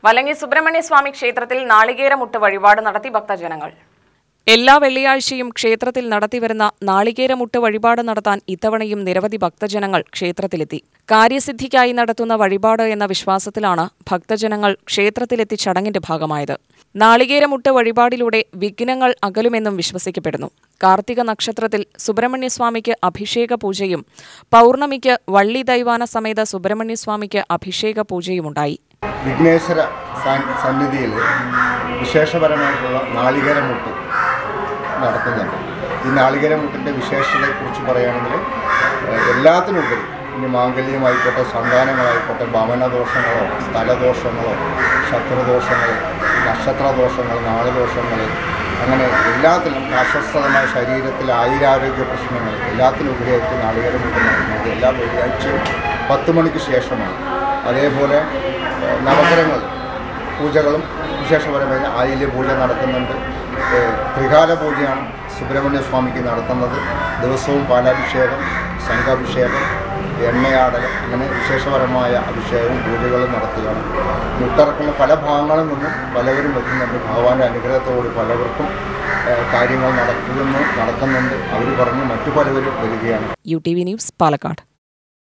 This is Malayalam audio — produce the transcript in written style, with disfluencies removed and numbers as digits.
വല്ലങ്ങി സുബ്രഹ്മണ്യ സ്വാമി ക്ഷേത്രത്തിൽ നാളികേരമുട്ട് വഴിപാട് നടത്തി ഭക്തജനങ്ങൾ. എല്ലാ വെള്ളിയാഴ്ചയും ക്ഷേത്രത്തിൽ നടത്തിവരുന്ന നാളികേരമുട്ട് വഴിപാട് നടത്താൻ ഇത്തവണയും നിരവധി ഭക്തജനങ്ങൾ ക്ഷേത്രത്തിലെത്തി. കാര്യസിദ്ധിക്കായി നടത്തുന്ന വഴിപാട് എന്ന വിശ്വാസത്തിലാണ് ഭക്തജനങ്ങൾ ക്ഷേത്രത്തിലെത്തി ചടങ്ങിന്റെ ഭാഗമായത്. നാളികേരമുട്ട് വഴിപാടിലൂടെ വിഘ്നങ്ങൾ അകലുമെന്നും വിശ്വസിക്കപ്പെടുന്നു. കാർത്തിക നക്ഷത്രത്തിൽ സുബ്രഹ്മണ്യസ്വാമിക്ക് അഭിഷേക പൂജയും പൗർണമിക്ക് വള്ളി ദൈവാന സമേത സുബ്രഹ്മണ്യസ്വാമിക്ക് അഭിഷേക പൂജയുമുണ്ടായി. വിഘ്നേശ്വര സന്നിധിയിൽ വിശേഷപരമായിട്ടുള്ള നാളികേരമുട്ട് നടത്തുന്നുണ്ട്. ഈ നാളികേരമുട്ടിൻ്റെ വിശേഷതയെക്കുറിച്ച് പറയുകയാണെങ്കിൽ എല്ലാത്തിനുപരി ഇനി മാംഗല്യമായിക്കോട്ടെ, സന്താനങ്ങളായിക്കോട്ടെ, ഭവനദോഷങ്ങളോ സ്ഥലദോഷങ്ങളോ ശത്രുദോഷങ്ങൾ, നക്ഷത്രദോഷങ്ങൾ, നാളുദോഷങ്ങൾ, അങ്ങനെ എല്ലാത്തിലും അസ്വസ്ഥതമായ ശരീരത്തിൽ ആയുരാരോഗ്യ പ്രശ്നങ്ങൾ എല്ലാത്തിനുപരിയായിട്ട് നാളികേരമുട്ട് നടത്തുന്നത് എല്ലാ വെള്ളിയാഴ്ചയും 10 മണിക്ക് ശേഷമാണ്. അതേപോലെ നവഗ്രഹങ്ങൾ പൂജകളും വിശേഷപരമായ ആയില്യ പൂജ നടക്കുന്നുണ്ട്. ത്രികാല പൂജയാണ് സുബ്രഹ്മണ്യ സ്വാമിക്ക് നടത്തുന്നത്. ദിവസവും പാലാഭിഷേകം, ശംഖാഭിഷേകം, എണ്ണയാടൽ, അങ്ങനെ വിശേഷപരമായ അഭിഷേകവും പൂജകളും നടത്തുകയാണ്. മുട്ടിറക്കുന്ന പല ഭാഗങ്ങളിൽ നിന്നും പലവരും എത്തുന്നുണ്ട്. ഭഗവാന്റെ അനുഗ്രഹത്തോട് പലവർക്കും കാര്യങ്ങൾ നടക്കുന്നുണ്ട്. അവർ പറഞ്ഞ് മറ്റു പലവരും വരികയാണ്. UTV news, Palakkad.